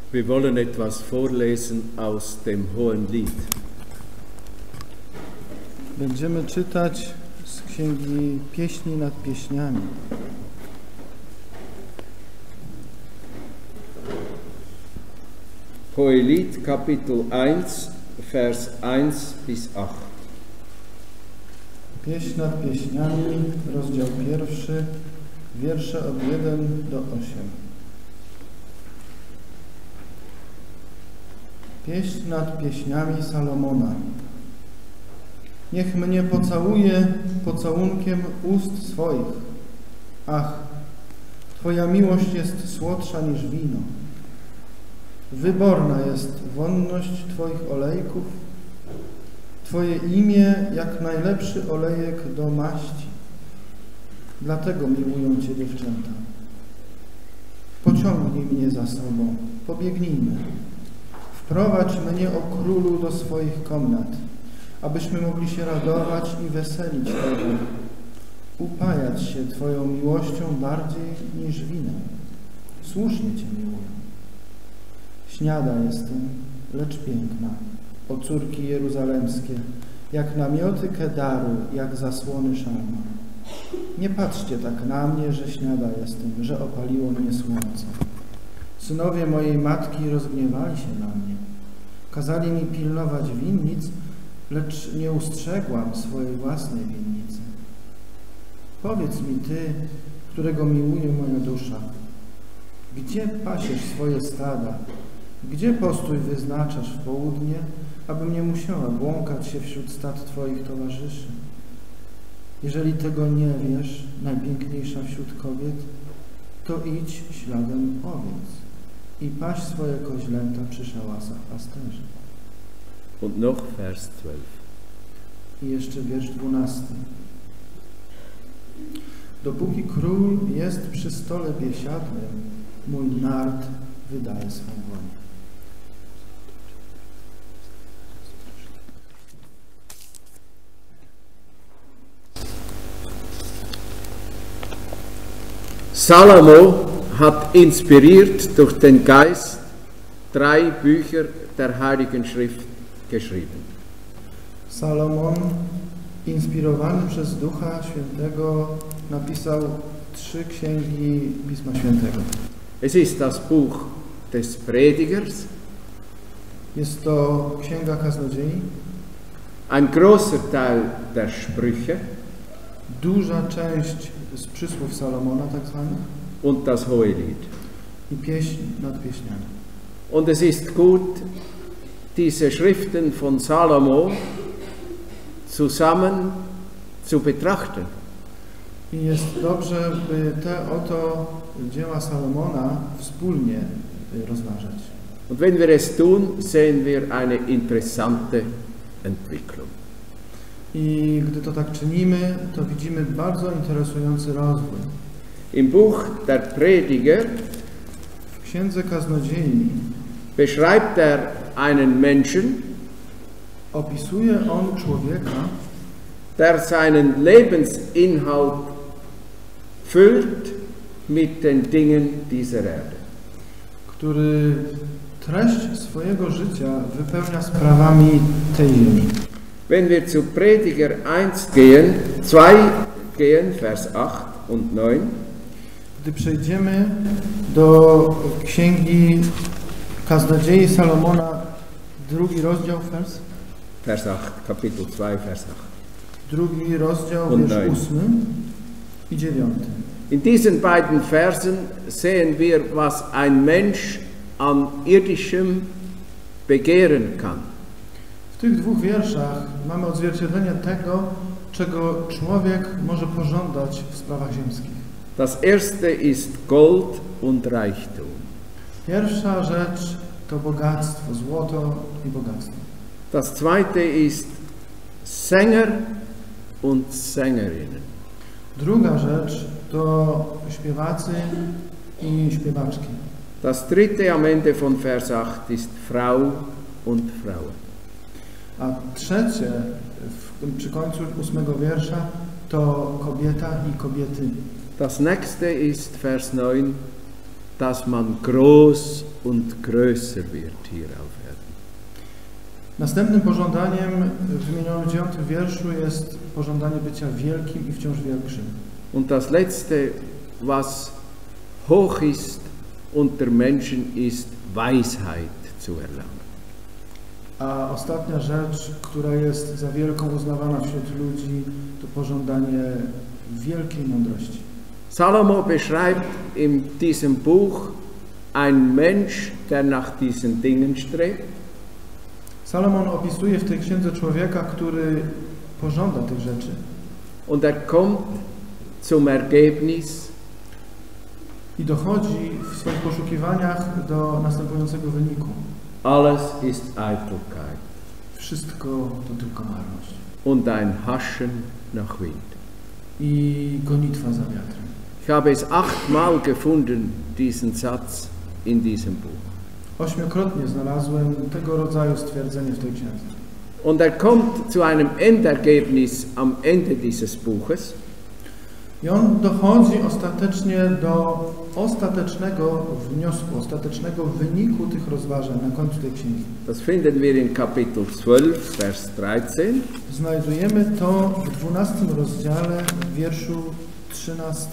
Wir wollen etwas vorlesen aus dem Hohenlied. Będziemy czytać z Księgi Pieśni nad Pieśniami. Hohelied, Kapitel 1, Vers 1 bis 8. Pieśń nad Pieśniami, rozdział 1, wiersze od 1 do 8. Pieśń nad Pieśniami Salomona. Niech mnie pocałuje pocałunkiem ust swoich. Ach, Twoja miłość jest słodsza niż wino. Wyborna jest wonność Twoich olejków. Twoje imię jak najlepszy olejek do maści. Dlatego miłują Cię dziewczęta. Pociągnij mnie za sobą, pobiegnijmy. Wprowadź mnie, o królu, do swoich komnat, abyśmy mogli się radować i weselić Tobą, upajać się Twoją miłością bardziej niż winem. Słusznie Cię miłuję. Śniada jestem, lecz piękna, o córki jeruzalemskie, jak namioty Kedaru, jak zasłony Szalma. Nie patrzcie tak na mnie, że śniada jestem, że opaliło mnie słońce. Synowie mojej matki rozgniewali się na mnie. Kazali mi pilnować winnic, lecz nie ustrzegłam swojej własnej winnicy. Powiedz mi Ty, którego miłuje moja dusza, gdzie pasiesz swoje stada, gdzie postój wyznaczasz w południe, abym nie musiała błąkać się wśród stad Twoich towarzyszy? Jeżeli tego nie wiesz, najpiękniejsza wśród kobiet, to idź śladem owiec i paś swoje koźlęta przy szałasach pasterzy. Und noch Vers 12. I jeszcze wiersz 12. Dopóki król jest przy stole biesiadnym, mój nart wydaje swą woń. Salomo hat inspiriert durch den Geist 3 Bücher der Heiligen Schrift geschrieben. Salomon, inspirowany przez Ducha Świętego, napisał 3 księgi Pisma Świętego. Es ist das Buch des Predigers, Jest to Księga Kaznodziei, ein großer Teil der Sprüche duża część z przysłów Salomona tak zwanych und das Hohelied. i pieśń nad pieśniami. Und es ist gut, diese Schriften von Salomo zusammen zu betrachten. I jest dobrze, by te oto dzieła Salomona wspólnie rozważać. Und wenn wir es tun, sehen wir eine interessante Entwicklung. I gdy to tak czynimy, to widzimy bardzo interesujący rozwój. Im Buch der Prediger W Księdze Kaznodziei beschreibt einen Menschen, opisuje on człowieka, der seinen Lebensinhalt füllt mit den Dingen dieser Erde. który treść swojego życia wypełnia sprawami tej ziemi. Wenn wir zu Prediger 1 gehen, Vers 8 und 9, Gdy przejdziemy do Księgi Kaznodziei Salomona, 2 rozdział, Vers 8, Kapitel 2, Vers 8. 2 rozdział, Und wiersz 9. 8 i 9. In diesen beiden Versen sehen wir, was ein Mensch an irdischem begehren kann. W tych 2 wierszach mamy odzwierciedlenie tego, czego człowiek może pożądać w sprawach ziemskich. Das erste ist Gold und Reichtum. Pierwsza rzecz to bogactwo, złoto i bogactwo. Das zweite ist Sänger und Sängerinnen. Druga rzecz to śpiewacy i śpiewaczki. Das dritte am Ende von Vers 8 ist Frau und Frauen. A trzecie przy końcu 8 wiersza to kobieta i kobiety. Das nächste ist Vers 9, dass man groß und größer wird hier auf Erden. Następnym pożądaniem w wymienionym 9 wierszu jest pożądanie bycia wielkim i wciąż większym. Und das letzte, was hoch ist unter Menschen, ist Weisheit zu erlangen. A ostatnia rzecz, która jest za wielką uznawana wśród ludzi, to pożądanie wielkiej mądrości. Salomo beschreibt in diesem Buch ein Mensch, der nach diesen Dingen strebt. Salomon opisuje w tej księdze człowieka, który pożąda tych rzeczy. Und kommt zum Ergebnis, I dochodzi w swoich poszukiwaniach do następującego wyniku. alles ist Eitelkeit Wszystko to tylko marność. und ein Haschen nach Wind. I gonitwa za wiatrem. Ich habe es 8-mal gefunden, diesen Satz in diesem Buch. 8-krotnie znalazłem tego rodzaju stwierdzenie w tej księdze. Und kommt zu einem Endergebnis am Ende dieses Buches. I on dochodzi ostatecznie do ostatecznego wniosku, ostatecznego wyniku tych rozważań na końcu tej księgi. Das finden wir in Kapitel 12, Vers 13. Znajdujemy to w 12 rozdziale, w wierszu 13.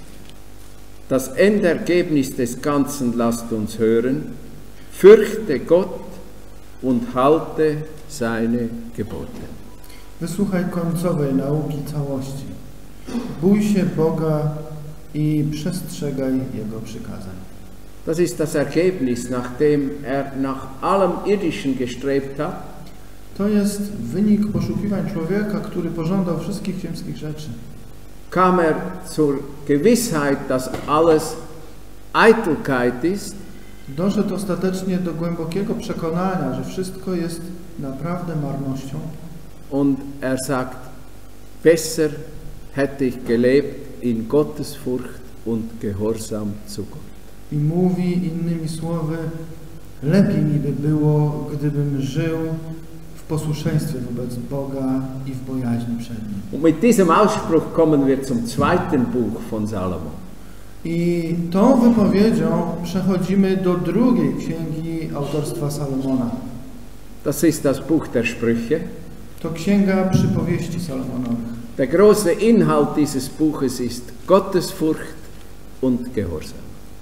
Das Endergebnis des Ganzen lasst uns hören. Fürchte Gott und halte seine Gebote. Wysłuchaj końcowej nauki całości. Bój się Boga i przestrzegaj Jego przykazań. Das ist das Ergebnis, nachdem nach allem Irdischen gestrebt hat. To jest wynik poszukiwań człowieka, który pożądał wszystkich ziemskich rzeczy. Kam zur Gewissheit, dass alles Eitelkeit ist. Doszedł ostatecznie do głębokiego przekonania, że wszystko jest naprawdę marnością. Und sagt, besser hätte ich gelebt in Gottesfurcht und Gehorsam zu Gott. I mówi innymi słowy, lepiej mi by było, gdybym żył w posłuszeństwie wobec Boga i w bojaźni przed Nim. Und mit diesem Ausspruch kommen wir zum zweiten Buch von Salomo. I tą wypowiedzią przechodzimy do drugiej księgi autorstwa Salomona. Das ist das Buch der Sprüche. To księga przypowieści Salomonowych. Der große Inhalt dieses Buches ist Gottesfurcht und Gehorsam.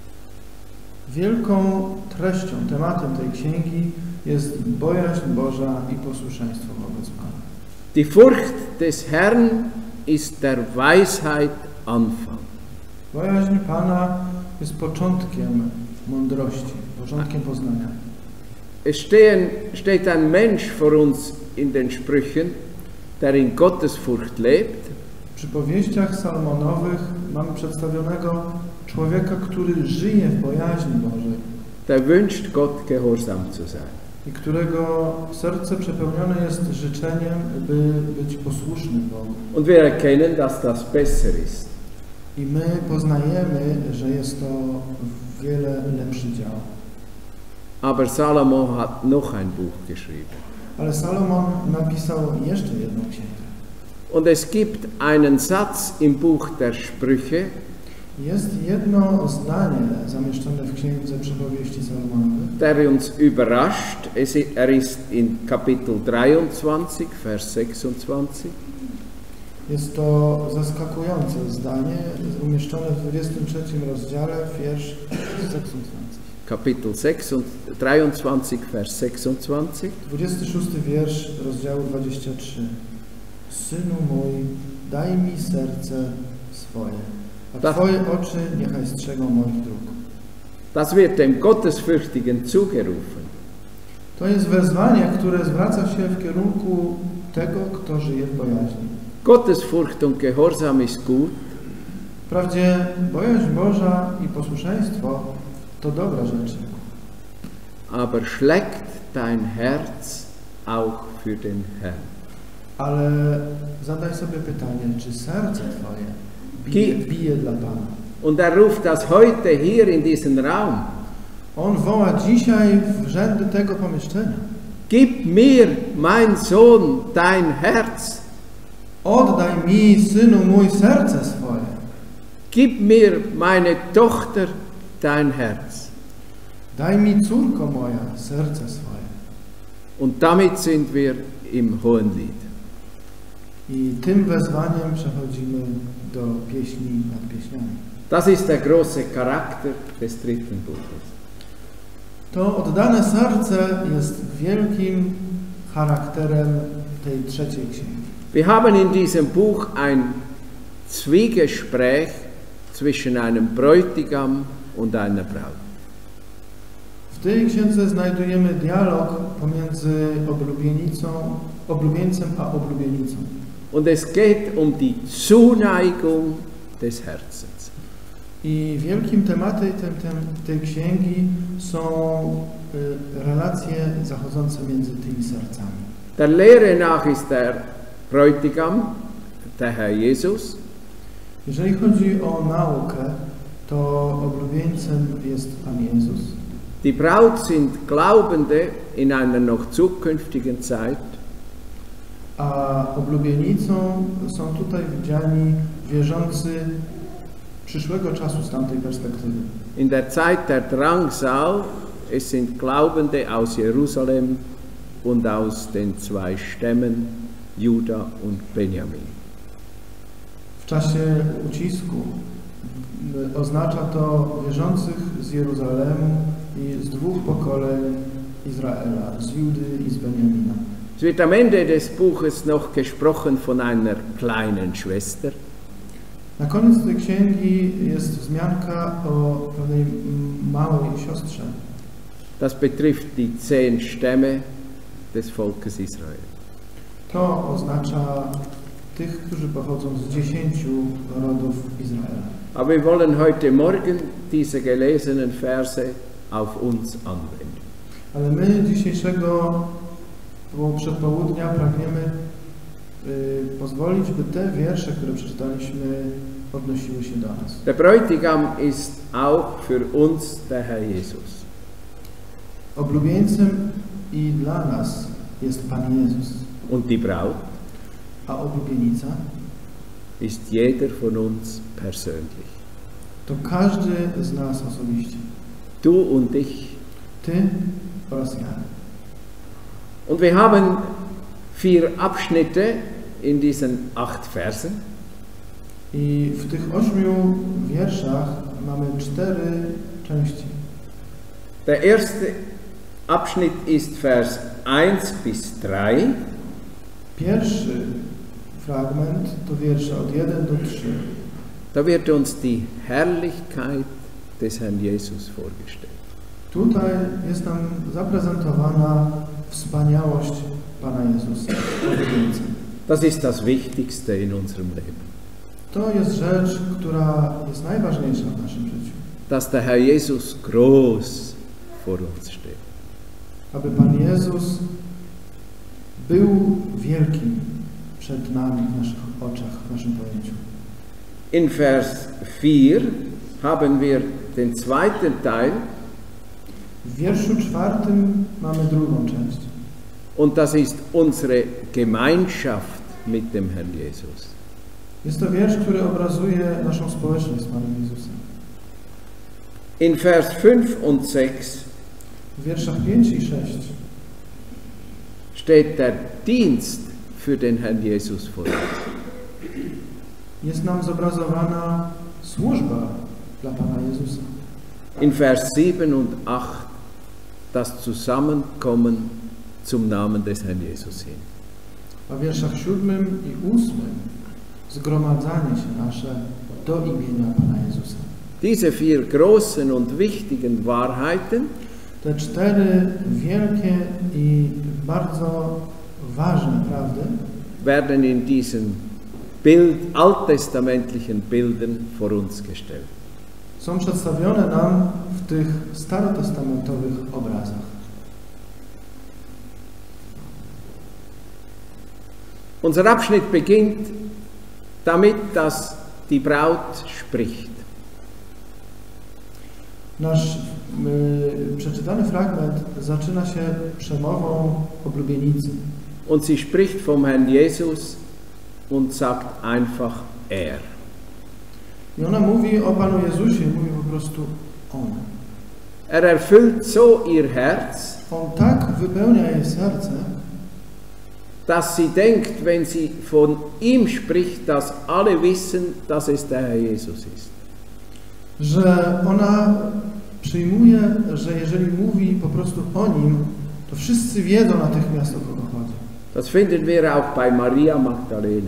Wielką treścią, tematem tej księgi jest bojaźń Boża i posłuszeństwo wobec Pana. Die Furcht des Herrn ist der Weisheit Anfang. Bojaźń Pana jest początkiem mądrości, początkiem poznania. Es steht ein Mensch vor uns in den Sprüchen, der in Gottesfurcht lebt. W przypowieściach Salomonowych mamy przedstawionego człowieka, który żyje w bojaźni Bożej. Der wünscht Gott gehorsam zu sein. I którego serce przepełnione jest życzeniem, by być posłusznym Bogu. Und wir erkennen, dass das besser ist. I my poznajemy, że jest to wiele lepszy dział. Aber Salomo hat noch ein Buch geschrieben. Ale Salomon napisał jeszcze jedną księgę. Und es gibt einen Satz im Buch der Sprüche, Jest jedno zdanie zamieszczone w księdze przypowieści Salomonowych, der uns überrascht. Er ist in Kapitel 23, Vers 26. Jest to zaskakujące zdanie, umieszczone w 23 rozdziale, wiersz 26. Kapitel 23, Vers 26. 26 wiersz rozdziału 23. Synu mój, daj mi serce swoje, a Twoje oczy niechaj strzegą moich dróg. Das wird dem Gottesfürchtigen zugerufen. To jest wezwanie, które zwraca się w kierunku tego, kto żyje w bojaźni. Gottesfurcht und Gehorsam ist gut. Wprawdzie bojaźń Boża i posłuszeństwo to dobra rzecz. Aber schlägt dein Herz auch für den Herrn? Ale zadaj sobie pytanie, czy serce Twoje bije dla Pana? Und ruft das heute hier in diesen Raum. On woła dzisiaj w rzędy tego pomieszczenia. Gib mir, mein Sohn, dein Herz. Oddaj mi, synu mój, serce swoje. Gib mir, meine Tochter, dein Herz. Daj mi, córko moja, serce swoje. Und damit sind wir im Hohenlied. I tym wezwaniem przechodzimy do pieśni nad pieśniami. Das ist der große Charakter des dritten Buches. To oddane serce jest wielkim charakterem tej trzeciej księgi. Wir haben in diesem Buch ein Zwiegespräch zwischen einem Bräutigam und einer Braut. W tej księdze znajdujemy dialog pomiędzy oblubieńcem a oblubienicą. Und es geht um die Zuneigung des Herzens. I wielkim tematem tej księgi są relacje zachodzące między tymi sercami. Der Lehre nach ist der Bräutigam, der Herr Jesus. Jeżeli chodzi o naukę, to oblubieńcem jest Pan Jezus. Die Braut sind Glaubende in einer noch zukünftigen Zeit. A oblubienicą są tutaj widziani wierzący przyszłego czasu z tamtej perspektywy. In der Zeit der Drangsal, es sind Glaubende aus Jerusalem und aus den zwei Stämmen, Juda und Benjamin. W czasie ucisku oznacza to wierzących z Jeruzalemu i z dwóch pokoleń Izraela, z Judy i z Benjamina. Es wird am Ende des Buches noch gesprochen von einer kleinen Schwester. Na koniec tej księgi jest wzmianka o pewnej małej siostrze. Das betrifft die 10 Stämme des Volkes Israel. To oznacza tych, którzy pochodzą z 10 rodów Izraela. Aber wir wollen heute Morgen diese gelesenen Verse auf uns anwenden. Ale my dzisiejszego przedpołudnia pragniemy pozwolić, by te wiersze, które przeczytaliśmy, odnosiły się do nas. Der Bräutigam ist auch für uns der Herr Jesus. Oblubieńcem i dla nas jest Pan Jezus. Und die Braut A oblubienica ist jeder von uns persönlich. to każdy z nas osobiście. Du und ich. Ty oraz ja. Und wir haben 4 Abschnitte in diesen 8 Versen. I w tych 8 wierszach mamy 4 części. Der erste Abschnitt ist Vers 1 bis 3. Pierwszy fragment to wiersze od 1 do 3. Da wird uns die Herrlichkeit des Herrn Jesus vorgestellt. Tutaj jest nam zaprezentowana wspaniałość Pana Jezusa. Das ist das Wichtigste in unserem Leben. To jest rzecz, która jest najważniejsza w naszym życiu. Dass der Herr Jesus groß vor uns steht. Aby Pan Jezus był wielkim przed nami w naszych oczach, w naszym pojęciu. In Vers 4 haben wir den zweiten Teil. W wierszu 4 mamy drugą część. Und das ist unsere Gemeinschaft mit dem Herrn Jesus. Jest to wiersz, który obrazuje naszą społeczność z Panem Jezusem. In Vers 5 und 6 W wierszach 5 i 6 steht der Dienst für den Herrn Jesus vor uns. jest nam zobrazowana służba dla Pana Jezusa. In Vers 7 und 8 das Zusammenkommen zum Namen des Herrn Jesus hin. A w wierszach 7 i 8 zgromadzanie się nasze do imienia Pana Jezusa. Diese 4 großen und wichtigen Wahrheiten Te 4 wielkie i bardzo ważne prawdy werden in diesen alttestamentlichen Bildern vor uns gestellt. są przedstawione nam w tych starotestamentowych obrazach. Unser Abschnitt beginnt damit, dass die Braut spricht. Nasz przeczytany fragment zaczyna się przemową oblubienicy. Und sie spricht vom Herrn Jesus und sagt einfach er. I ona mówi o Panu Jezusie, mówi po prostu On. Er erfüllt so ihr Herz, On tak wypełnia jej serce, dass sie denkt, wenn sie von ihm spricht, dass alle wissen, dass es der Herr Jesus ist. że ona przyjmuje, że jeżeli mówi po prostu o nim, to wszyscy wiedzą natychmiast, o kogo chodzi. Das finden wir auch bei Maria Magdalene.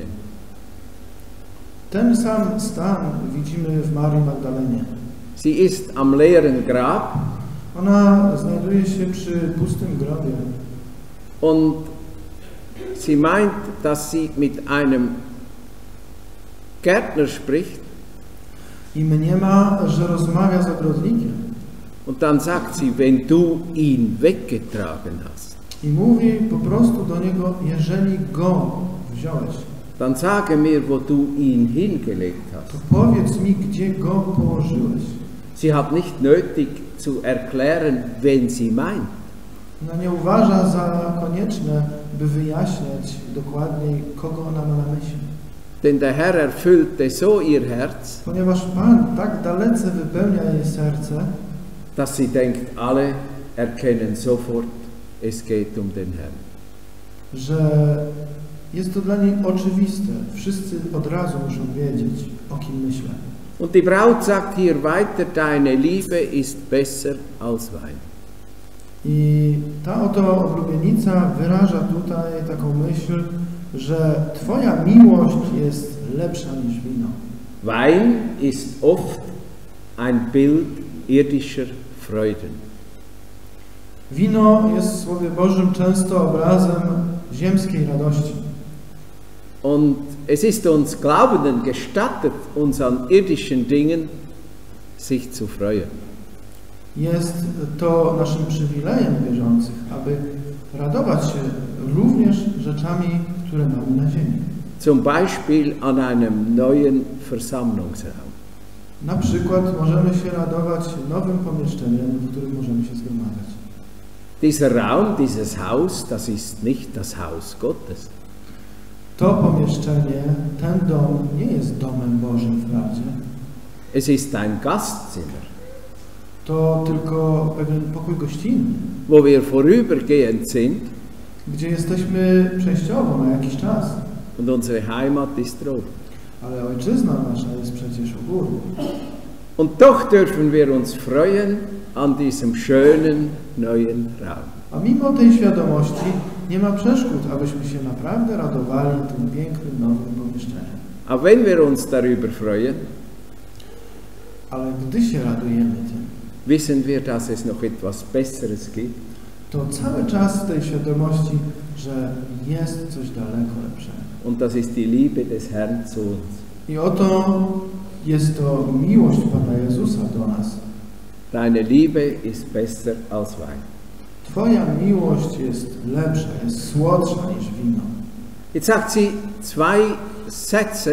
Ten sam stan widzimy w Marii Magdalenie. Sie ist am leeren Grab Ona znajduje się przy pustym grobie und sie meint, dass sie mit einem Gärtner spricht i mniema, że rozmawia z ogrodnikiem. und dann sagt sie, wenn du ihn weggetragen hast, I mówi po prostu do niego, jeżeli go wziąłeś, dann sage mir, wo du ihn hingelegt to hast. powiedz mi, gdzie go położyłeś. Sie hat nicht nötig zu erklären, wen sie meint. Ona nie uważa za konieczne, by wyjaśniać dokładniej, kogo ona ma na myśli. Denn der Herr erfüllte so ihr Herz, Ponieważ Pan tak dalece wypełnia jej serce, dass sie denkt, alle erkennen sofort, es geht um den Herrn. że jest to dla niej oczywiste. Wszyscy od razu muszą wiedzieć, o kim myślę. Und die Braut sagt hier weiter, deine Liebe ist besser als Wein. I ta oto oblubienica wyraża tutaj taką myśl, że Twoja miłość jest lepsza niż wino. Wein ist oft ein Bild irdischer Freuden. Wino jest w Słowie Bożym często obrazem ziemskiej radości. Und es ist uns Glaubenden gestattet, uns an irdischen Dingen sich zu freuen. Jest to naszym przywilejem wierzących, aby radować się również rzeczami, które mamy na ziemi. Zum Beispiel an einem neuen Versammlungsraum. Na przykład możemy się radować nowym pomieszczeniem, w którym możemy się zgromadzać. Dieser Raum, dieses Haus, das ist nicht das Haus Gottes. To pomieszczenie, ten dom nie jest domem Bożym wprawdzie. Es ist ein Gastzimmer, To tylko pewien pokój gościnny, wo wir vorübergehend sind gdzie jesteśmy przejściowo na jakiś czas. und unsere Heimat ist droben. Ale ojczyzna nasza jest przecież u góry. Und doch dürfen wir uns freuen an diesem schönen neuen Raum. A mimo tej świadomości nie ma przeszkód, abyśmy się naprawdę radowali tym pięknym, nowym pomieszczeniem. Auch wenn wir uns darüber freuen, Ale gdy się radujemy tym, wissen wir, dass es noch etwas Besseres gibt. to cały czas w tej świadomości, że jest coś daleko lepszego. Und das ist die Liebe des Herrn zu uns. I oto jest to miłość Pana Jezusa do nas. Deine Liebe ist besser als Wein. Twoja miłość jest lepsza, jest słodsza niż wino. Jetzt sagt sie zwei Sätze.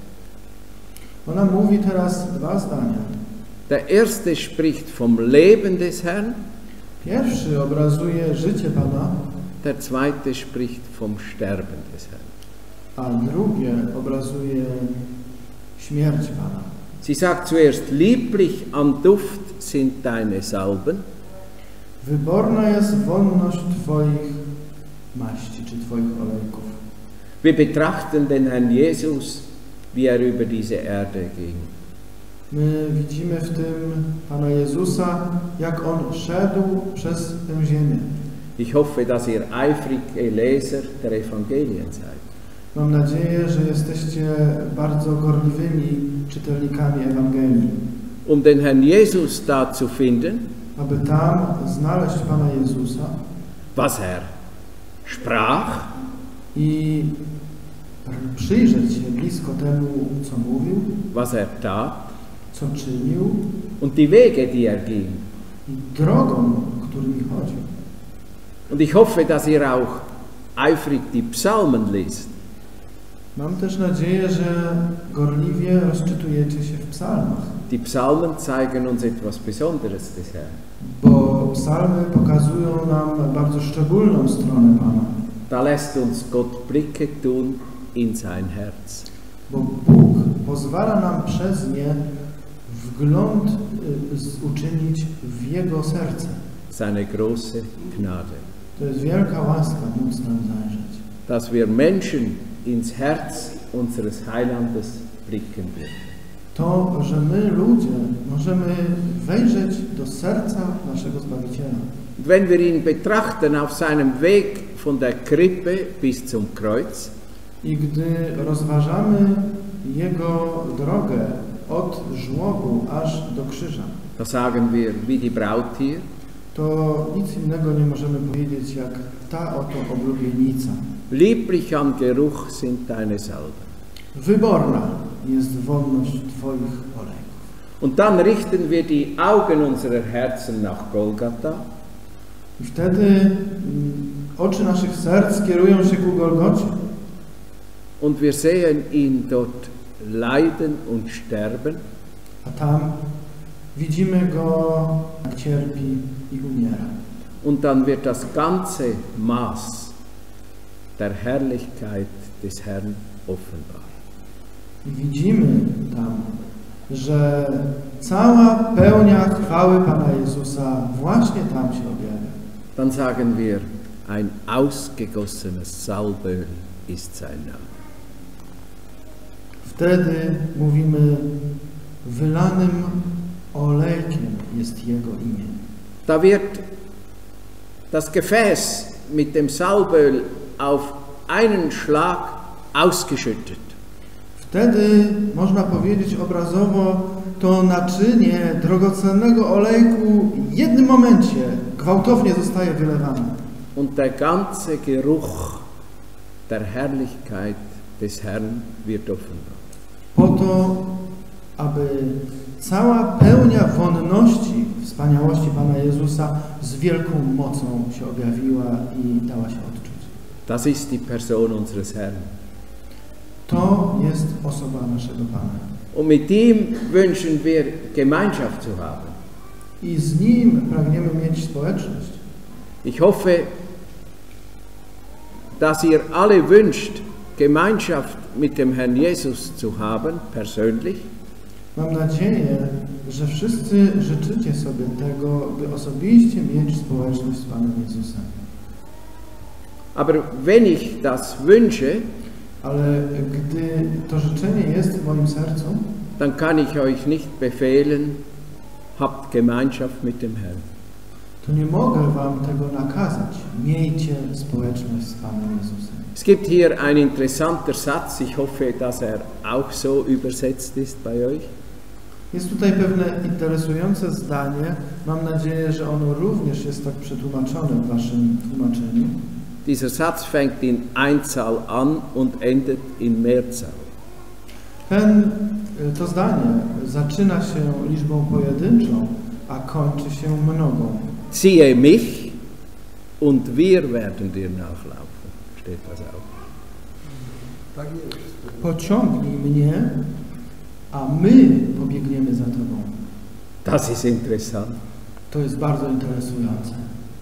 Ona mówi teraz dwa zdania. Der erste spricht vom Leben des Herrn, Pierwszy obrazuje życie Pana, der zweite spricht vom Sterben des Herrn. a drugie obrazuje śmierć Pana. Sie sagt zuerst, lieblich am Duft sind deine Salben. Wyborna jest wonność Twoich maści, czy Twoich olejków. Wir betrachten den Herrn Jesus, wie er über diese Erde ging. My widzimy w tym Pana Jezusa, jak On szedł przez tę ziemię. Ich hoffe, dass ihr eifrige Leser der Evangelien seid. Mam nadzieję, że jesteście bardzo gorliwymi czytelnikami Ewangelii. Um den Herrn Jesus da zu finden, Aby tam znaleźć Pana Jezusa was er sprach, i przyjrzeć się blisko temu, co mówił, was er tat co czynił und die Wege, die er ging. i drogą, którymi chodził. Und ich hoffe, dass ihr auch eifrig die Psalmen liest. Mam też nadzieję, że gorliwie rozczytujecie się w psalmach, Die Psalmen zeigen uns etwas Besonderes des Herrn. bo psalmy pokazują nam bardzo szczególną stronę Pana, Da lässt uns Gott Blicke tun in sein Herz. bo Bóg pozwala nam przez nie wgląd uczynić w Jego serce. Seine große Gnade. To jest wielka łaska móc nam zajrzeć. Dass wir Menschen ins Herz unseres Heilandes blicken dürfen. To, że my, ludzie, możemy wejrzeć do serca naszego Zbawiciela. Wenn wir ihn betrachten auf seinem Weg von der Krippe bis zum Kreuz, I gdy rozważamy Jego drogę od żłobu aż do krzyża, da sagen wir, wie die Braut hier, to nic innego nie możemy powiedzieć jak ta oto oblubienica. lieblich an Geruch sind deine Salben. Wyborna jest wonność Twoich olejków. Und dann richten wir die Augen unserer Herzen nach Golgatha. I wtedy oczy naszych serc kierują się ku Golgocie. Und wir sehen ihn dort leiden und sterben. A tam widzimy Go, jak cierpi i umiera. Und dann wird das ganze Maß der Herrlichkeit des Herrn offenbar. I widzimy tam, że cała pełnia chwały Pana Jezusa właśnie tam się objawia. Dann sagen wir, ein ausgegossenes Salböl ist sein Name. Wtedy mówimy, wylanym olejkiem jest Jego imię. Da wird das Gefäß mit dem Salböl auf einen Schlag ausgeschüttet. Wtedy, można powiedzieć obrazowo, to naczynie drogocennego olejku w jednym momencie gwałtownie zostaje wylewane. Und der ganze Geruch der Herrlichkeit des Herrn wird offenbar. Po to, aby cała pełnia wonności, wspaniałości Pana Jezusa z wielką mocą się objawiła i dała się odczuć. Das ist die Person unseres Herrn. To jest osoba naszego Pana. Und mit ihm wünschen wir Gemeinschaft zu haben. I z Nim pragniemy mieć społeczność. Ich hoffe, dass ihr alle wünscht, Gemeinschaft mit dem Herrn Jesus zu haben, persönlich. Mam nadzieję, że wszyscy życzycie sobie tego, by osobiście mieć społeczność z Panem Jezusem. Aber wenn ich das wünsche, Ale gdy to życzenie jest w moim sercu, dann kann ich euch nicht befehlen, habt Gemeinschaft mit dem Herrn. to nie mogę wam tego nakazać. Miejcie społeczność z Panem Jezusem. Es gibt hier ein interessanter Satz, ich hoffe, dass er auch so übersetzt ist bei euch. Jest tutaj pewne interesujące zdanie. Mam nadzieję, że ono również jest tak przetłumaczone w waszym tłumaczeniu. Dieser Satz fängt in Einzahl an und endet in Mehrzahl. To zdanie zaczyna się liczbą pojedynczą, a kończy się mnogą. Siehe mich und wir werden dir nachlaufen. Steht das auch. Pociągnij mnie, a my pobiegniemy za Tobą. Das ist interessant. To jest bardzo interesujące.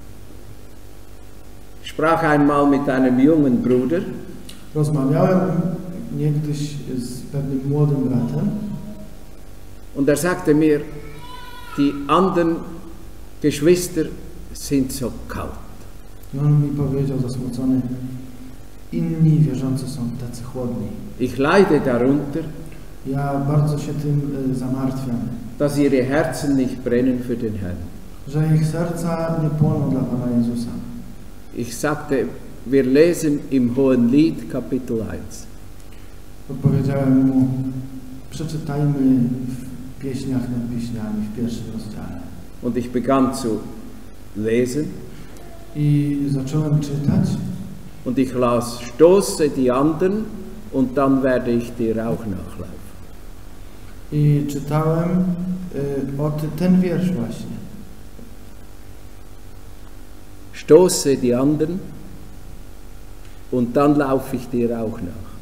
Ich sprach einmal mit einem jungen Bruder. Rozmawiałem niegdyś z pewnym młodym bratem Und er sagte mir, die anderen Geschwister sind so kalt. i on mi powiedział zasmucony, inni wierzący są tacy chłodni. Ich leide darunter, Ja bardzo się tym zamartwiam, dass ihre Herzen nicht brennen für den Herrn. że ich serca nie płoną dla Pana Jezusa. Ich sagte, wir lesen im Hohenlied Kapitel 1. Odpowiedziałem mu, przeczytajmy w pieśniach nad pieśniami w pierwszym rozdziale. Und ich begann zu lesen I zacząłem czytać und ich las, stoße die anderen und dann werde ich dir auch nachlaufen. i czytałem ten wiersz właśnie. Stoße die anderen und dann laufe ich dir auch nach.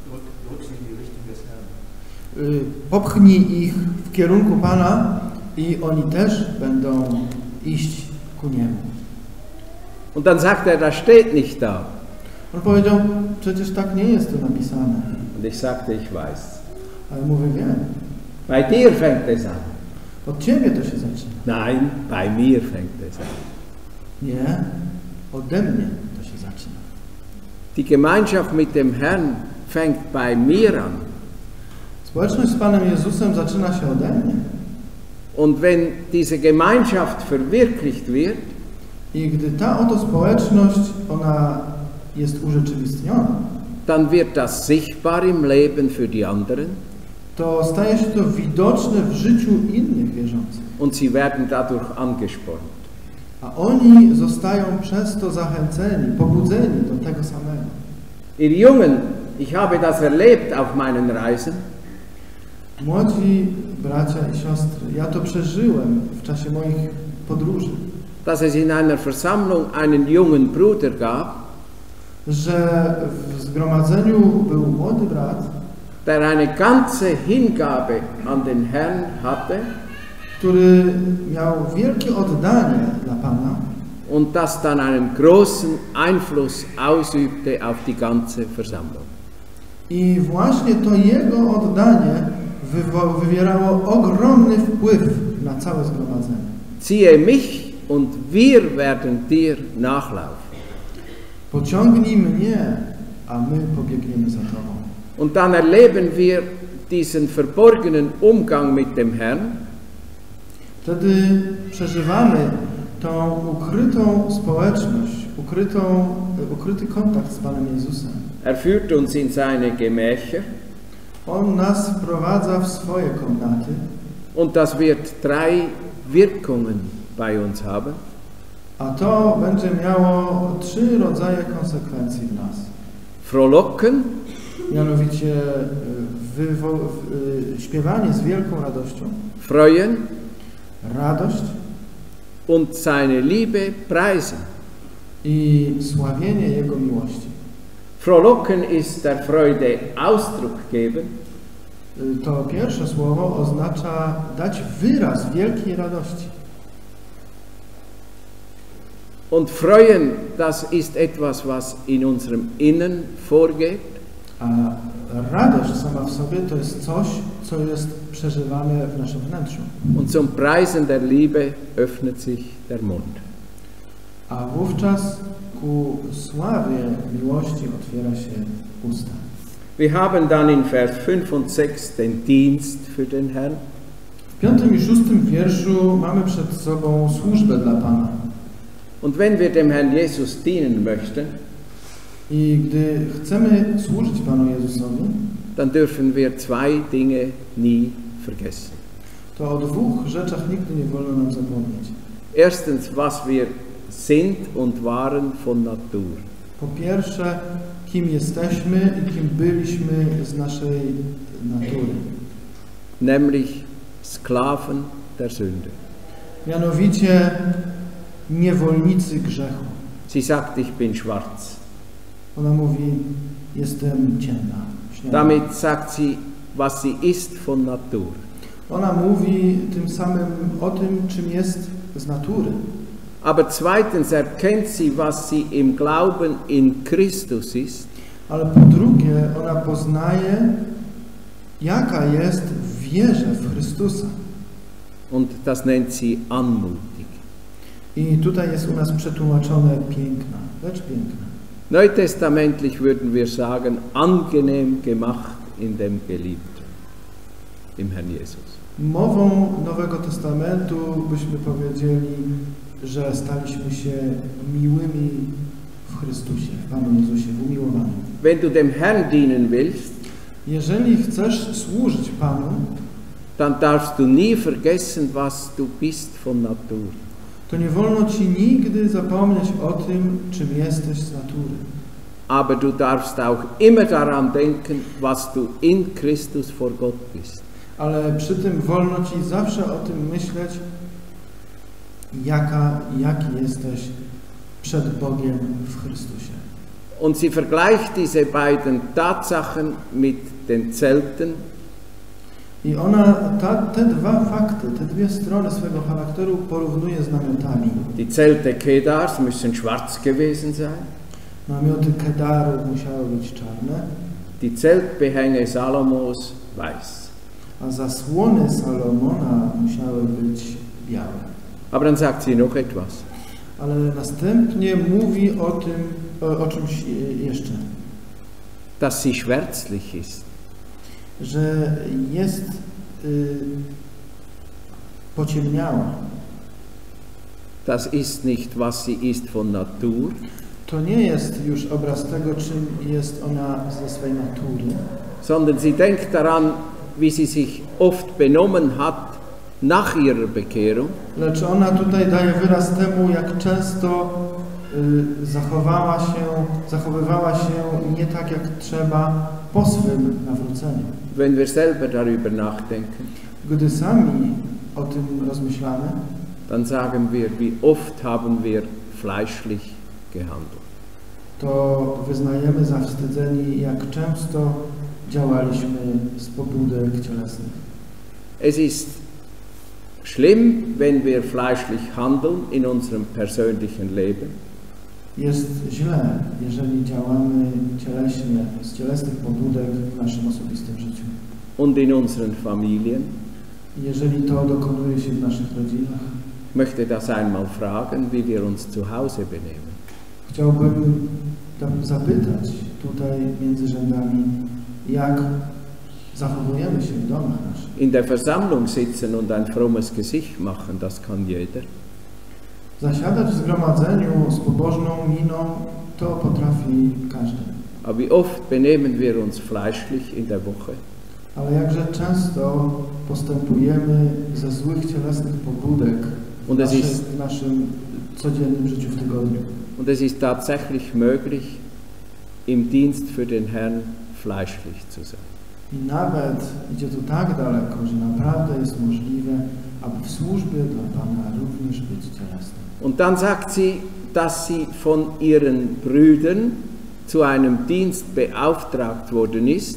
Popchnij ich w kierunku Pana i oni też będą iść ku Niemu. Und dann sagt er, das steht nicht da. On powiedział, przecież tak nie jest tu napisane. Und ich sagte, ich weiß. Ale mówię, wiem. Bei dir fängt es an. Od Ciebie to się zaczyna. Nein, bei mir fängt es an. Nie, ode mnie to się zaczyna. Die Gemeinschaft mit dem Herrn fängt bei mir an. Społeczność z Panem Jezusem zaczyna się ode mnie. Und wenn diese Gemeinschaft verwirklicht wird, I gdy ta oto społeczność, ona jest urzeczywistniona, dann wird das sichtbar im Leben für die anderen to staje się to widoczne w życiu innych wierzących. und sie werden dadurch angespornt. A oni zostają przez to zachęceni, pobudzeni do tego samego. Ihr Jungen, ich habe das erlebt auf meinen Reisen. Młodzi bracia i siostry, ja to przeżyłem w czasie moich podróży, Dass es in einer Versammlung einen jungen Bruder gab, że w zgromadzeniu był młody brat, der eine ganze Hingabe an den Herrn hatte który miał wielkie oddanie dla Pana und das dann einen großen Einfluss ausübte auf die ganze Versammlung. i właśnie to jego oddanie wywierało ogromny wpływ na całe zgromadzenie. Siehe mich und wir werden dir nachlaufen. Pociągnij mnie, a my pobiegniemy za Tobą. Und dann erleben wir diesen verborgenen Umgang mit dem Herrn. Wtedy przeżywamy tą ukrytą społeczność, ukryty kontakt z Panem Jezusem. Er führt uns in seine Gemächer On nas wprowadza w swoje komnaty und das wird drei Wirkungen bei uns haben. a to będzie miało 3 rodzaje konsekwencji w nas. Frohlocken, Mianowicie śpiewanie z wielką radością, freuen radość und seine Liebe preisen. i sławienie Jego miłości. Frohlocken ist der Freude Ausdruck geben To pierwsze słowo oznacza dać wyraz wielkiej radości. und freuen, das ist etwas, was in unserem Innern vorgeht. A radość sama w sobie to jest coś, co jest przeżywane w naszym wnętrzu. Und zum Preisen der Liebe öffnet sich der Mund. A wówczas ku sławie miłości otwiera się usta. Wir haben dann in Vers 5 und 6 den Dienst für den Herrn. W 5. i 6. wierszu mamy przed sobą służbę dla Pana. Und wenn wir dem Herrn Jesus dienen möchten, I gdy chcemy służyć Panu Jezusowi, dann dürfen wir zwei Dinge nie vergessen. to o 2 rzeczach nigdy nie wolno nam zapomnieć. Erstens, was wir sind und waren von Natur. Po pierwsze, kim jesteśmy i kim byliśmy z naszej natury. Nämlich Sklaven der Sünde. Mianowicie niewolnicy grzechu. Sie sagt, ich bin schwarz. Ona mówi, jestem ciemna. Śniada. Damit sagt sie, was sie ist von Natur. Ona mówi tym samym o tym, czym jest z natury. Aber zweitens erkennt sie, was sie im Glauben in Christus ist. Ale po drugie, ona poznaje, jaka jest w wierze w Chrystusa. Und das nennt sie anmutig. I tutaj jest u nas przetłumaczone piękna, lecz piękna. Neutestamentlich würden wir sagen, angenehm gemacht in dem Geliebten, im Herrn Jesus. Mową Nowego Testamentu byśmy powiedzieli, że staliśmy się miłymi w Chrystusie, w Panu Jezusie, w umiłowanym. Wenn du dem Herrn dienen willst, Jeżeli chcesz służyć Panu, dann darfst du nie vergessen, was du bist von Natur. to nie wolno Ci nigdy zapomnieć o tym, czym jesteś z natury. Aber du darfst auch immer daran denken, was du in Christus vor Gott bist. Ale przy tym wolno Ci zawsze o tym myśleć, jaki jesteś przed Bogiem w Chrystusie. Und sie vergleicht diese beiden Tatsachen mit den Zelten. I ona te 2 fakty, te 2 strony swego charakteru porównuje z namiotami. Die Zelte Kedars müssen schwarz gewesen sein. Namioty Kedaru musiały być czarne, Die Zeltbehänge Salomos weiß. a zasłony Salomona musiały być białe. Aber dann sagt sie noch etwas. Ale następnie mówi o tym, o czymś jeszcze, Dass sie schwärzlich ist. że jest pociemniała. Das ist nicht, was sie ist von Natur, To nie jest już obraz tego, czym jest ona ze swej natury, sondern sie denkt daran, wie sie sich oft benommen hat nach ihrer Bekehrung. lecz ona tutaj daje wyraz temu, jak często zachowywała się nie tak, jak trzeba po swym nawróceniu. Wenn wir selber darüber nachdenken, Gdy sami o tym rozmyślamy, dann sagen wir, wie oft haben wir fleischlich gehandelt. to wyznajemy zawstydzeni, jak często działaliśmy z pobudek cielesnych. Es ist schlimm, wenn wir fleischlich handeln in unserem persönlichen Leben. Jest źle, jeżeli działamy cieleśnie, z cielesnych pobudek w naszym osobistym życiu. Und in unseren Familien. Jeżeli to dokonuje się w naszych rodzinach, Möchte das einmal fragen, wie wir uns zu Hause benehmen. chciałbym zapytać tutaj między rzędami, jak zachowujemy się w domach naszych. In der Versammlung sitzen und ein frommes Gesicht machen, das kann jeder. Zasiadać w zgromadzeniu z pobożną miną, to potrafi każdy. Aber wie oft benehmen wir uns fleischlich in der Woche? Ale jakże często postępujemy ze złych cielesnych pobudek w naszym codziennym życiu w tygodniu. Und es ist tatsächlich möglich, im Dienst für den Herrn fleischlich zu sein. I nawet idzie to tak daleko, że naprawdę jest możliwe, aby w służbie dla Pana również być cielesnym. Und dann sagt sie, dass sie von ihren Brüdern zu einem Dienst beauftragt worden ist.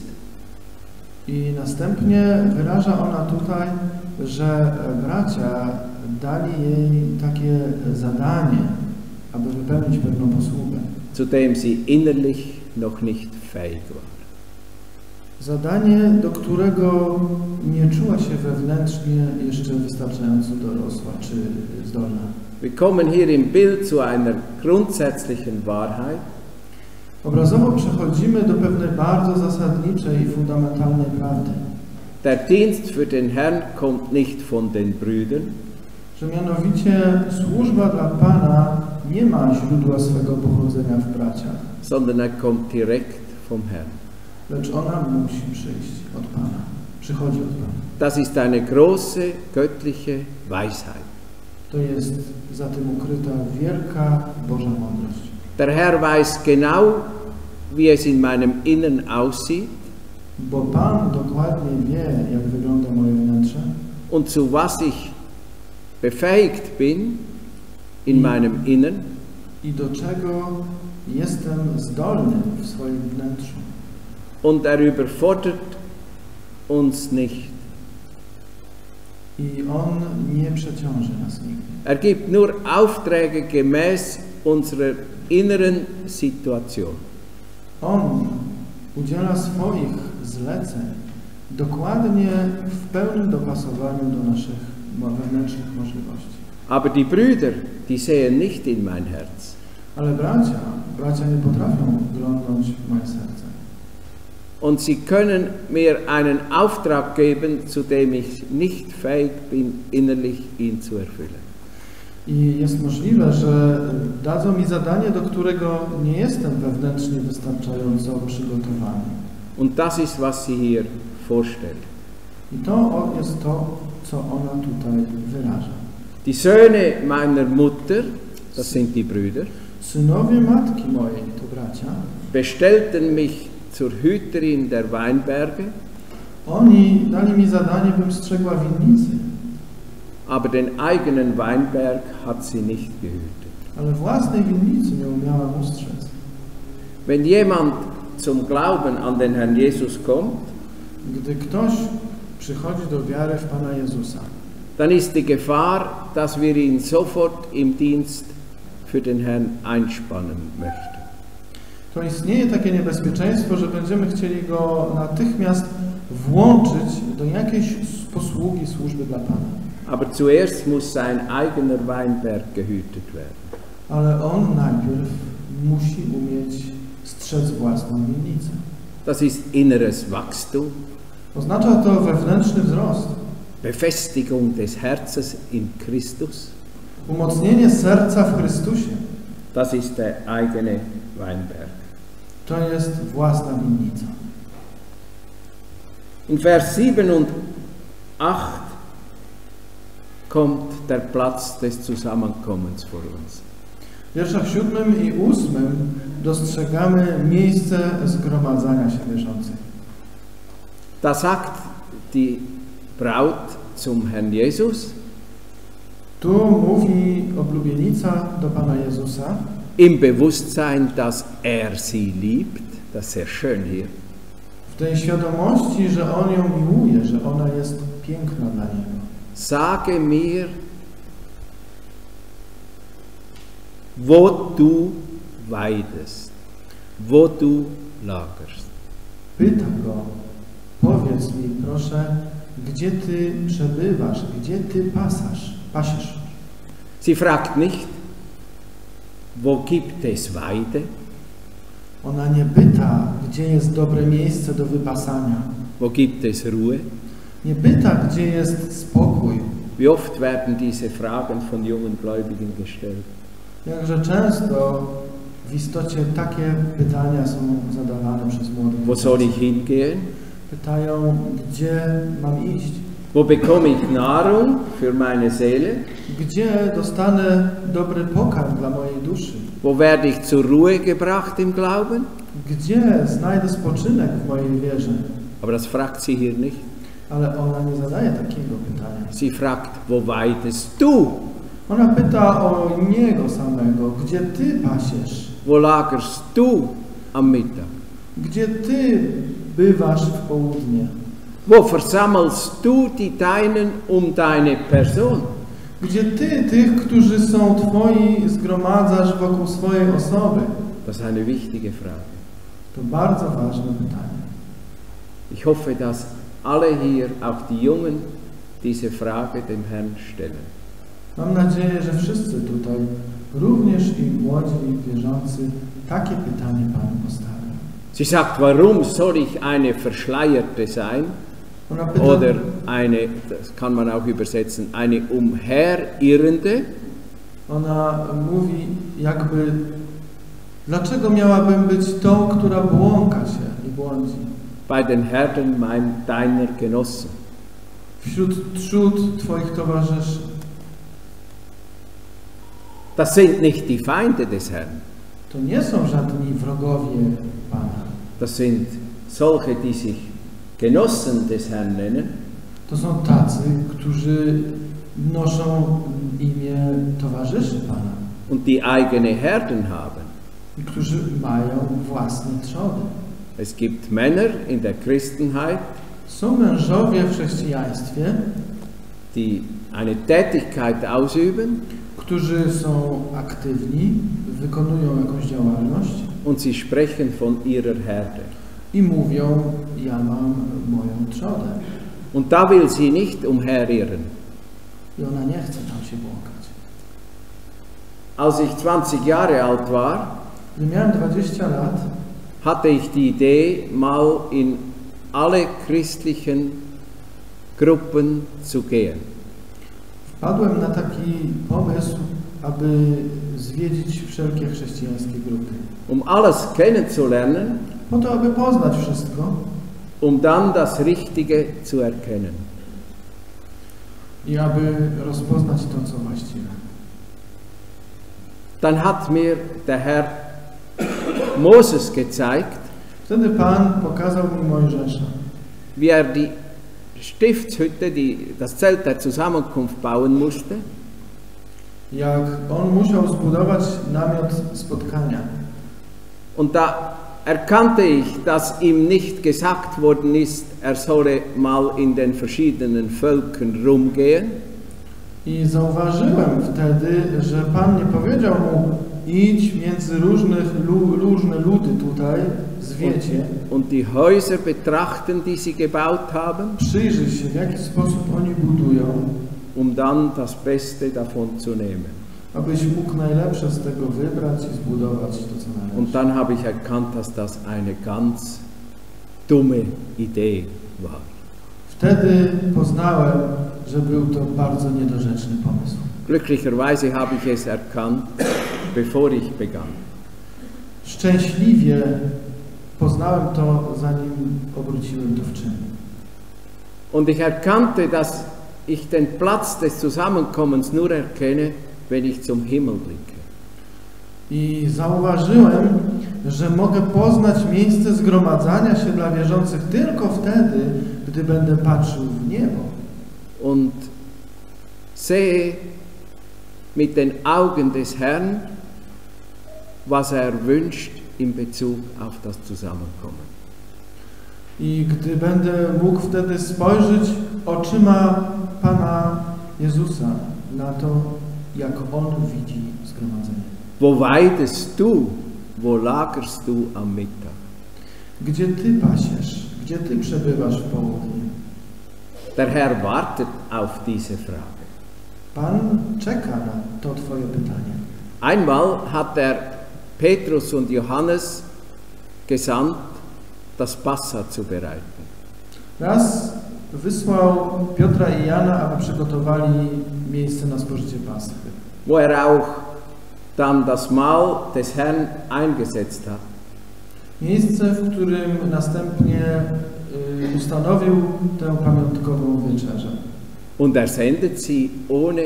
I następnie wyraża ona tutaj, że bracia dali jej takie zadanie, aby wypełnić pewną posługę. Zu dem sie innerlich noch nicht fähig war. Zadanie, do którego nie czuła się wewnętrznie jeszcze wystarczająco dorosła czy zdolna. Wir kommen hier im Bild zu einer grundsätzlichen Wahrheit. Obrazowo przechodzimy do pewnej bardzo zasadniczej i fundamentalnej prawdy. Der Dienst für den Herrn kommt nicht von den Brüdern, Że mianowicie służba dla Pana nie ma źródła swego pochodzenia w braciach, sondern er kommt direkt vom Herrn. lecz ona musi przyjść od Pana. Przychodzi od Pana. Das ist eine große göttliche Weisheit. To jest za tym ukryta wielka Boża mądrość. Der Herr weiß genau, wie es in meinem Innern aussieht Bo Pan dokładnie wie, jak wygląda moje wnętrze und zu was ich befähigt bin in meinem Innern. i do czego jestem zdolny w swoim wnętrzu. Und er überfordert uns nicht. I On nie przeciąży nas nigdy. Er gibt nur Aufträge gemäß unserer inneren Situation. On udziela swoich zleceń dokładnie w pełnym dopasowaniu do naszych wewnętrznych możliwości. Aber die Brüder, die sehen nicht in mein Herz. Ale bracia nie potrafią wglądnąć w moje serce. Und sie können mir einen Auftrag geben, zu dem ich nicht fähig bin, innerlich ihn zu erfüllen. I jest możliwe, że dadzą mi zadanie, do którego nie jestem wewnętrznie wystarczająco przygotowany. Und das ist, was sie hier vorstellt. I to jest to, co ona tutaj wyraża. Die Söhne meiner Mutter, das sind die Brüder, Synowie matki mojej, to bracia, bestellten mich zur Hüterin der Weinberge, oni dali mi zadanie, bym strzegła winnicy, aber den eigenen Weinberg hat sie nicht gehütet. ale własnej winnicy nie umiała ustrzec. Wenn jemand zum Glauben an den Herrn Jesus kommt, Gdy ktoś przychodzi do wiary w Pana Jezusa, dann ist die Gefahr, dass wir ihn sofort im Dienst für den Herrn einspannen möchten. to istnieje takie niebezpieczeństwo, że będziemy chcieli go natychmiast włączyć do jakiejś posługi, służby dla Pana. Aber zuerst muss sein eigener Weinberg gehütet werden. Ale on najpierw musi umieć strzec własną winnicę. Das ist inneres Wachstum, Oznacza to wewnętrzny wzrost, Befestigung des Herzens in Christus. umocnienie serca w Chrystusie. Das ist der eigene Weinberg. To jest własna winnica. In Vers 7 und 8 kommt der Platz des Zusammenkommens vor uns. W wierszach 7 i 8 dostrzegamy miejsce zgromadzania się wierzących. Da sagt die Braut zum Herrn Jesus, Tu mówi oblubienica do Pana Jezusa im Bewusstsein, dass er sie liebt, das ist sehr schön hier, w tej świadomości, że On ją miłuje, że ona jest piękna dla Niego. sage mir, wo du weidest, wo du lagerst. Pyta Go, powiedz mi proszę, gdzie Ty przebywasz, gdzie Ty pasiesz. Sie fragt nicht, wo gibt es Weide, Ona nie pyta, gdzie jest dobre miejsce do wypasania. wo gibt es Ruhe. Nie pyta, gdzie jest spokój. Wie oft werden diese Fragen von jungen Gläubigen gestellt? Jakże często w istocie takie pytania są zadawane przez młodych. Wo soll ich hingehen? Pytają, gdzie mam iść? Wo bekomme ich Nahrung für meine Seele? Gdzie dostanę dobry pokarm dla mojej duszy? Wo werde ich zur Ruhe gebracht im Glauben? Gdzie znajdę spoczynek w mojej wierze? Aber das fragt sie hier nicht. Ale ona nie zadaje takiego pytania. Sie fragt, wo weidest du? Ona pyta o Niego samego. Gdzie Ty pasiesz? Wo lagerst du am Mittag? Gdzie Ty bywasz w południe? Wo versammelst du die Deinen deine Person? Gdzie Ty tych, którzy są Twoi, zgromadzasz wokół swojej osoby? Das ist eine wichtige Frage. To bardzo ważne pytanie. Ich hoffe, dass alle hier, auch die Jungen, diese Frage dem Herrn stellen. Mam nadzieję, że wszyscy tutaj, również i młodzi wierzący, takie pytanie Panu postawią. Sie sagt, warum soll ich eine Verschleierte sein? Ona pyta, Oder eine, das kann man auch übersetzen, eine Umherirrende? ona mówi jakby, dlaczego miałabym być tą, która błąka się i błądzi? Bei den Herden deiner Genossen. Wśród trzód Twoich towarzyszy. Das sind nicht die Feinde des Herrn. To nie są żadni wrogowie Pana. Das sind solche, die sich Genossen des Herrn nennen. To są tacy, którzy noszą imię towarzyszy Pana. Und die eigene Herden haben. Którzy mają własne trzody. Es gibt Männer in der Christenheit, Są mężowie w chrześcijaństwie, die eine Tätigkeit ausüben którzy są aktywni, wykonują jakąś działalność und sie sprechen von ihrer Herde. i mówią, ja mam moją trzodę. Und da will sie nicht umherirren. I ona nie chce tam się błąkać. Als ich 20 Jahre alt war, Gdy miałem 20 lat, hatte ich die Idee, mal in alle christlichen Gruppen zu gehen. wpadłem na taki pomysł, aby zwiedzić wszelkie chrześcijańskie grupy. Alles kennenzulernen, Po to, aby poznać wszystko dann das Richtige zu erkennen. i aby rozpoznać to, co właściwe. Dann hat mir der Herr Moses gezeigt, Wtedy Pan pokazał mi Mojżesza, wie er die Stiftshütte, das Zelt der Zusammenkunft bauen musste. jak on musiał zbudować namiot spotkania. Und da erkannte ich, dass ihm nicht gesagt worden ist, er solle mal in den verschiedenen Völkern rumgehen, I zauważyłem wtedy, że Pan nie powiedział mu, idź między różne ludy tutaj, zwiecie. Und die Häuser betrachten, die sie gebaut haben, Przyjrzyj się, w jaki sposób oni budują, dann das Beste davon zu nehmen. abyś mógł najlepsze z tego wybrać i zbudować to, co należy. Und dann habe ich erkannt, dass das eine ganz dumme Idee war. Wtedy poznałem, że był to bardzo niedorzeczny pomysł. Glücklicherweise habe ich es erkannt, bevor ich begann. Szczęśliwie poznałem to, zanim obróciłem to w czyn. Und ich erkannte, dass ich den Platz des Zusammenkommens nur erkenne, wenn ich zum Himmel blicke. I zauważyłem, że mogę poznać miejsce zgromadzania się dla wierzących tylko wtedy, gdy będę patrzył w niebo. Und sehe mit den Augen des Herrn, was wünscht in Bezug auf das Zusammenkommen. I gdy będę mógł wtedy spojrzeć oczyma Pana Jezusa na to, jak On widzi zgromadzenie. Wo weidest du, wo lagerst du am Mittag? Gdzie Ty pasiesz? Gdzie Ty przebywasz w południe? Der Herr wartet auf diese Frage. Pan czeka na to Twoje pytanie. Einmal hat Petrus und Johannes gesandt, das Passa zu bereiten. Raz wysłał Piotra i Jana, aby przygotowali miejsce na spożycie Paschy. Wo auch dann das Mahl des Herrn eingesetzt hat. Miejsce, w którym następnie ustanowił tę pamiątkową wieczerzę. Und sendet sie ohne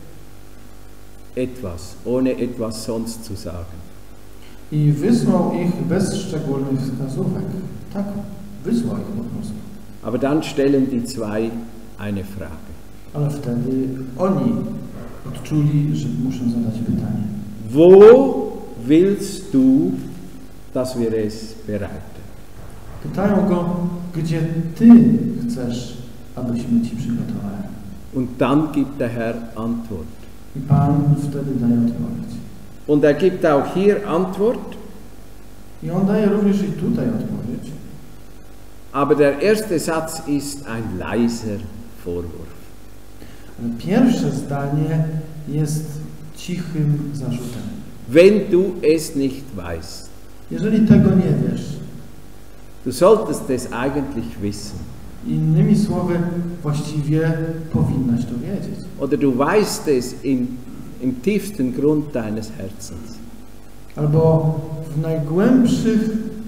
etwas sonst zu sagen. I wysłał ich bez szczególnych wskazówek. Tak, wysłał ich po prostu. Aber dann stellen die zwei eine Frage. Ale wtedy oni odczuli, że muszą zadać pytanie. Wo willst du, dass wir es bereiten? Pytają go, gdzie Ty chcesz, abyśmy Ci przygotowali. Und dann gibt der Herr Antwort. I Pan wtedy daje odpowiedź. Und gibt auch hier Antwort. I On daje również i tutaj odpowiedź. Aber der erste Satz ist ein leiser Vorwurf. Ale pierwsze zdanie jest cichym zarzutem. Wenn du es nicht weißt, Jeżeli tego nie wiesz, du solltest es eigentlich wissen. innymi słowy, właściwie powinnaś to wiedzieć. Oder du weißt es im tiefsten Grund deines Herzens. Albo w najgłębszych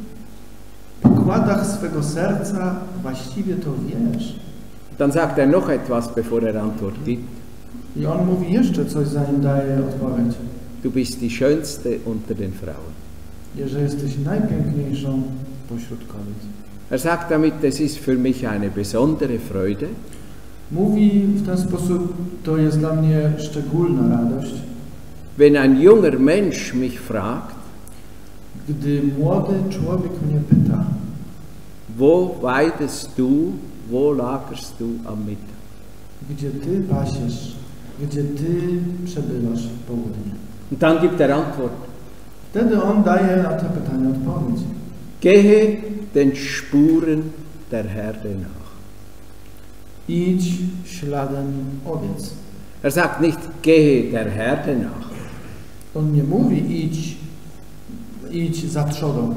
pokładach swego serca właściwie to wiesz. Dann sagt noch etwas, bevor Antwort gibt. I On mówi jeszcze coś, zanim daje odpowiedź. Du bist die schönste unter den Frauen. Że jesteś najpiękniejszą pośród kobiet. Sagt damit, es ist für mich eine besondere Freude. Mówi w ten sposób, to jest dla mnie szczególna radość. Wenn ein junger Mensch mich fragt, gdy młody człowiek mnie pyta, wo weidest du, wo lagerst du am Mittag? Gdzie Ty pasiesz, gdzie Ty przebywasz w południe? Und dann gibt Antwort. Wtedy On daje na to pytanie odpowiedź. Gehe den Spuren der Herde nach. Idź śladem owiec. Sagt nicht, gehe der Herde nach. On nie mówi idź za trzodą.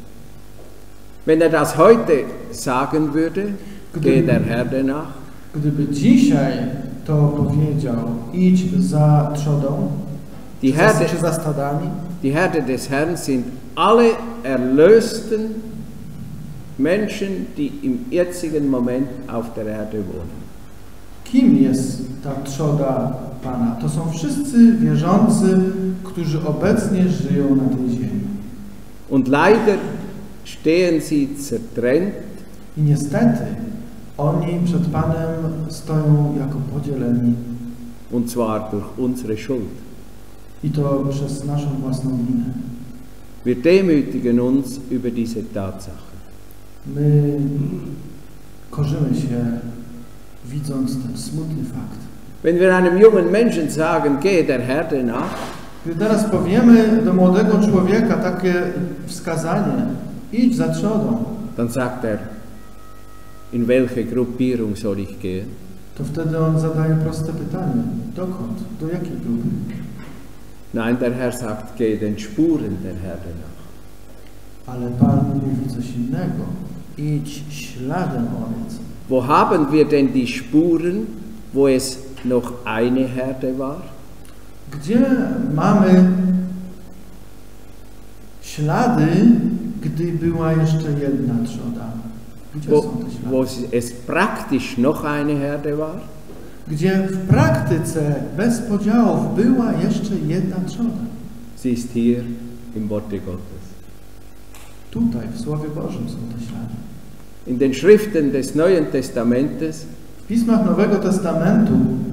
Wenn das heute sagen würde, gehe der Herde nach. Gdyby dzisiaj to powiedział, idź za trzodą, czy za stadami. Die Herde des Herrn sind alle erlösten Menschen, die im jetzigen Moment auf der Erde wohnen. Kim jest ta trzoda Pana? To są wszyscy wierzący, którzy obecnie żyją na tej ziemi. Und leider stehen sie zertrennt. I niestety oni przed Panem stoją jako podzieleni. Und zwar durch unsere Schuld. I to przez naszą własną winę. Wir demütigen uns über diese Tatsache. My korzymy się, widząc ten smutny fakt. Wenn wir einem jungen Menschen sagen, gehe der Herde nach, Gdy teraz powiemy do młodego człowieka takie wskazanie, idź za trzodą, dann sagt er, in welche Gruppierung soll ich gehen? to wtedy on zadaje proste pytanie. Dokąd? Do jakiej grupy? Nein, der Herr sagt, geh den Spuren der Herde nach. Ale Pan mówi coś innego. Idź śladem owiec. Wo haben wir denn die Spuren, wo es noch eine Herde war? Gdzie mamy ślady, gdy była jeszcze jedna trzoda? Gdzie są te ślady? Wo es praktisch noch eine Herde war? Gdzie w praktyce bez podziałów była jeszcze jedna trzoda? Sie ist hier im Worte Gottes. Tutaj, w Słowie Bożym są te ślady. In den Schriften des Neuen Testamentes W pismach Nowego Testamentu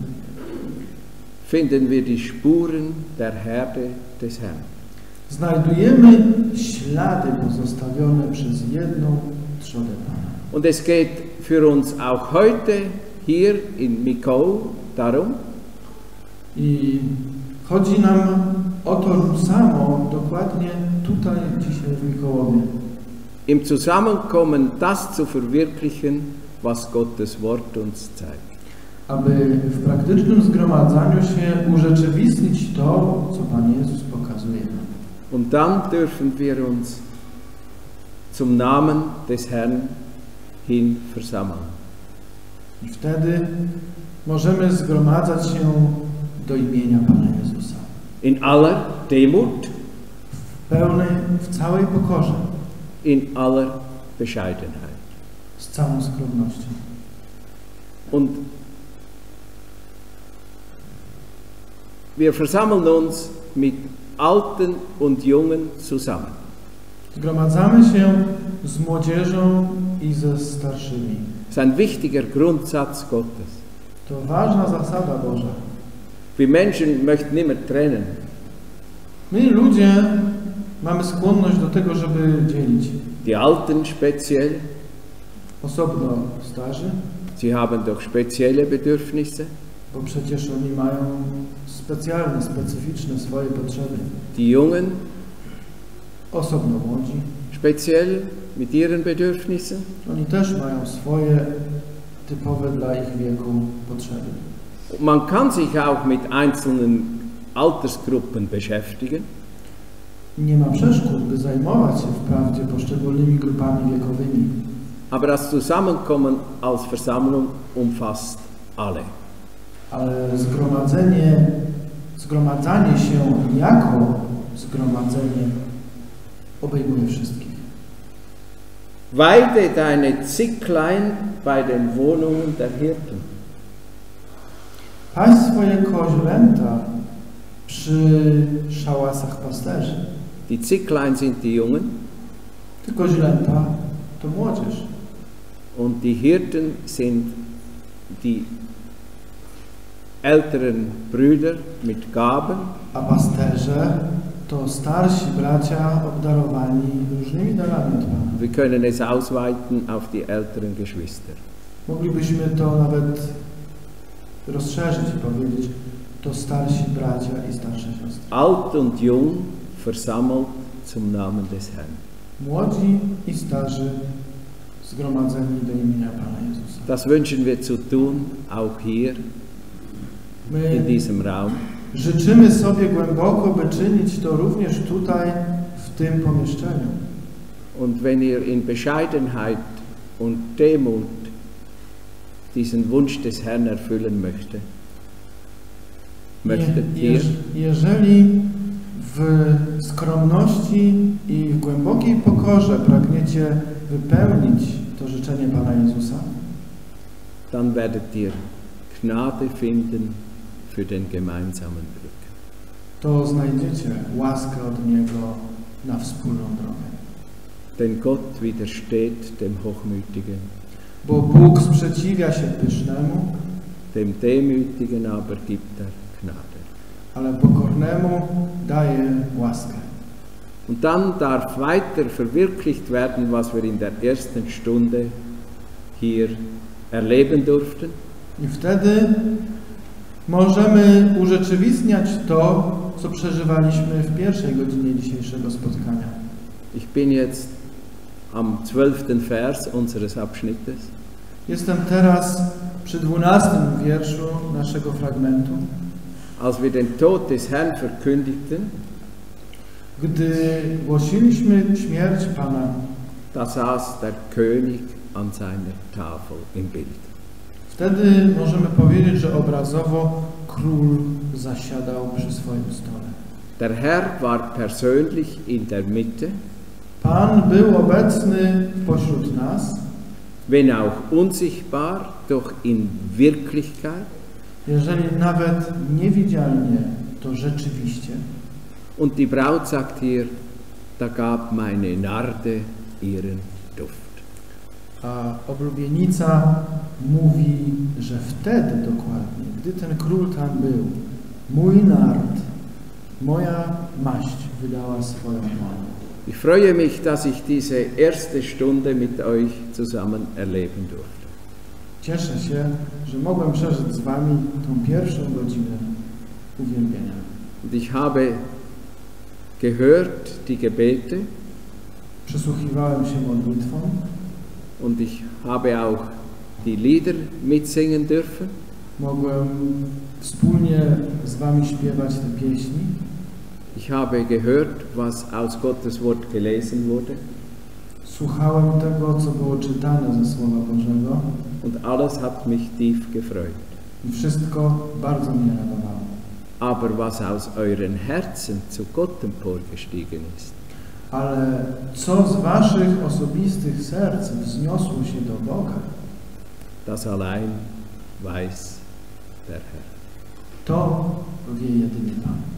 finden wir die Spuren der Herde des Herrn. znajdujemy ślady pozostawione przez jedną trzodę Pana. Und es geht für uns auch heute hier in Mikoł darum, I chodzi nam o to samo dokładnie tutaj, dzisiaj w Mikołowie. im Zusammenkommen das zu verwirklichen, was Gottes Wort uns zeigt. Aby w praktycznym zgromadzaniu się urzeczywistnić to, co Pan Jezus pokazuje nam. Und dann dürfen wir uns zum Namen des Herrn hin versammeln. I wtedy możemy zgromadzać się do imienia Pana Jezusa. In aller Demut, W całej pokorze, in aller Bescheidenheit. z całą skromnością. Und wir versammeln uns mit Alten und Jungen zusammen. Zgromadzamy się z młodzieżą i ze starszymi. Das ist ein wichtiger Grundsatz Gottes. To ważna zasada Boża. Wir Menschen möchten immer trennen. My ludzie mamy skłonność do tego, żeby dzielić. Die Alten speziell, Osobno starzy, sie haben doch spezielle Bedürfnisse. bo przecież oni mają specjalne, specyficzne swoje potrzeby. Die Jungen Osobno młodzi. speziell mit ihren Bedürfnissen. Oni też mają swoje typowe dla ich wieku potrzeby. Man kann sich auch mit einzelnen Altersgruppen beschäftigen, Nie ma przeszkód, by zajmować się wprawdzie poszczególnymi grupami wiekowymi, aber das Zusammenkommen als Versammlung umfasst alle. ale zgromadzanie się jako zgromadzenie obejmuje wszystkich. Weide deine Zicklein bei den Wohnungen der Hirten. Paś swoje koźlęta przy szałasach pasterzy. Die Zicklein sind die Jungen Te koźlęta to młodzież, und die Hirten sind die älteren Brüder mit Gaben, a pasterze to starsi bracia obdarowani różnymi darami od Pana. wir können es ausweiten auf die älteren Geschwister. Moglibyśmy to nawet rozszerzyć i powiedzieć, to starsi bracia i starsze siostry. Alt und jung versammelt zum Namen des Herrn. Młodzi i starzy zgromadzeni do imienia Pana Jezusa. Das wünschen wir zu tun, auch hier in My diesem Raum. życzymy sobie głęboko, by czynić to również tutaj, w tym pomieszczeniu. Und wenn ihr in Bescheidenheit und Demut diesen Wunsch des Herrn erfüllen möchtet ihr, Jeżeli w skromności i w głębokiej pokorze pragniecie wypełnić to życzenie Pana Jezusa, dann werdet ihr Gnade finden für den gemeinsamen Blick. to znajdziecie łaskę od Niego na wspólną drogę. Denn Gott widersteht dem Hochmütigen, Bo Bóg sprzeciwia się pysznemu, dem Demütigen aber gibt er Gnade. ale pokornemu daje łaskę. Und dann darf weiter verwirklicht werden, was wir in der ersten Stunde hier erleben durften. I wtedy możemy urzeczywistniać to, co przeżywaliśmy w pierwszej godzinie dzisiejszego spotkania. Ich bin jetzt am 12. Vers unseres Abschnittes. Jestem teraz przy 12 wierszu naszego fragmentu. Als wir den Tod des Herrn verkündigten, Gdy głosiliśmy śmierć Pana, da saß der König an seiner Tafel im Bild. wtedy możemy powiedzieć, że obrazowo król zasiadał przy swoim stole. Der Herr war persönlich in der Mitte, Pan był obecny pośród nas, wenn auch unsichtbar, doch in Wirklichkeit. jeżeli nawet niewidzialnie, to rzeczywiście. Und die Braut sagt hier, da gab meine Narde ihren Duft. A oblubienica mówi, że wtedy dokładnie, gdy ten król tam był, mój nard, moja maść wydała swoją woń. Ich freue mich, dass ich diese erste Stunde mit euch zusammen erleben durfte. Cieszę się, że mogłem przeżyć z Wami tą pierwszą godzinę uwielbienia. Und ich habe gehört die Gebete Przysłuchiwałem się modlitwom und ich habe auch die Lieder mitsingen dürfen. mogłem wspólnie z Wami śpiewać te pieśni. Ich habe gehört, was aus Gottes Wort gelesen wurde Słuchałem tego, co było czytane ze Słowa Bożego und alles hat mich tief gefreut. i wszystko bardzo mnie radowało. Aber was aus euren Herzen zu Gott emporgestiegen ist, Ale co z Waszych osobistych serc wzniosło się do Boga, das allein weiß der Herr. to wie jedynie Pan.